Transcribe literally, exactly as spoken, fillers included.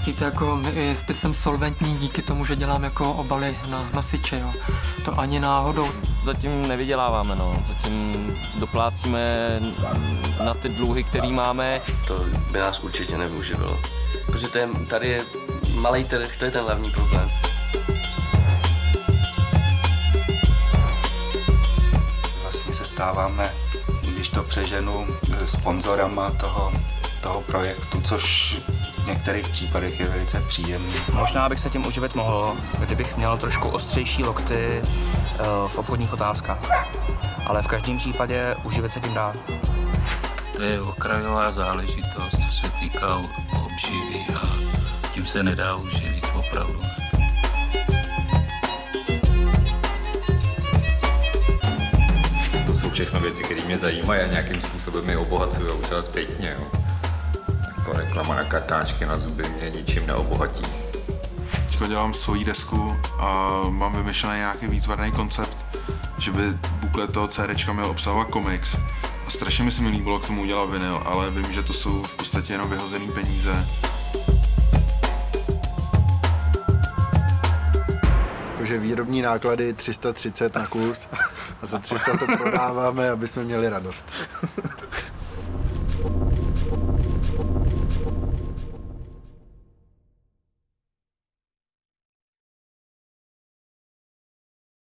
Myslíte, jako my, jestli jsem solventní díky tomu, že dělám jako obaly na nosiče, jo? To ani náhodou. Zatím nevyděláváme, no. Zatím doplácíme na ty dluhy, které máme. To by nás určitě neuživilo. Protože to je, tady je malý trh, to je ten hlavní problém. Vlastně se stáváme, když to přeženu, sponzorama toho, toho projektu, což v některých případech je velice příjemný. Možná bych se tím uživit mohl, kdybych měl trošku ostřejší lokty v obchodních otázkách. Ale v každém případě uživit se tím dá. To je okrajová záležitost, co se týká obživy a tím se nedá uživit opravdu. To jsou všechno věci, které mě zajímají a nějakým způsobem mě obohacují, třeba zpětně. Jo. Jako reklama na kartáčky na zuby mě ničím neobohatí. Teď dělám svoji desku a mám vymyšlený nějaký výtvarný koncept, že by buklet toho CDčka měl obsahovat komiks. A strašně mi se mi líbilo k tomu udělat vinyl, ale vím, že to jsou v podstatě jenom vyhozený peníze. Jakože výrobní náklady tři sta třicet na kus a za tři sta to prodáváme, aby jsme měli radost.